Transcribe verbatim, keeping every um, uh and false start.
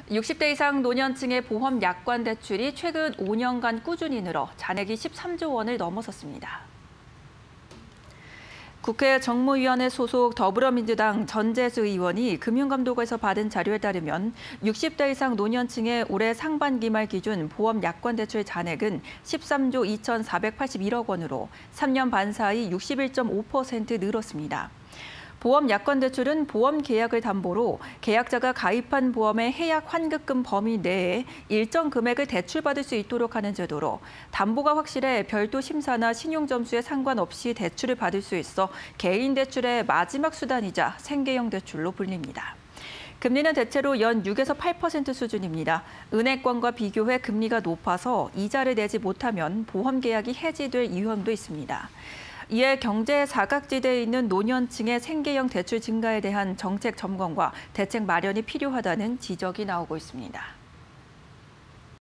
육십 대 이상 노년층의 보험 약관 대출이 최근 오 년간 꾸준히 늘어 잔액이 십삼조 원을 넘어섰습니다. 국회 정무위원회 소속 더불어민주당 전재수 의원이 금융감독원에서 받은 자료에 따르면 육십 대 이상 노년층의 올해 상반기 말 기준 보험 약관 대출 잔액은 십삼조 이천사백팔십일억 원으로 삼 년 반 사이 육십일 점 오 퍼센트 늘었습니다. 보험 약관 대출은 보험 계약을 담보로 계약자가 가입한 보험의 해약 환급금 범위 내에 일정 금액을 대출받을 수 있도록 하는 제도로 담보가 확실해 별도 심사나 신용 점수에 상관없이 대출을 받을 수 있어 개인 대출의 마지막 수단이자 생계형 대출로 불립니다. 금리는 대체로 연 육에서 팔 퍼센트 수준입니다. 은행권과 비교해 금리가 높아서 이자를 내지 못하면 보험 계약이 해지될 위험도 있습니다. 이에 경제 사각지대에 있는 노년층의 생계형 대출 증가에 대한 정책 점검과 대책 마련이 필요하다는 지적이 나오고 있습니다.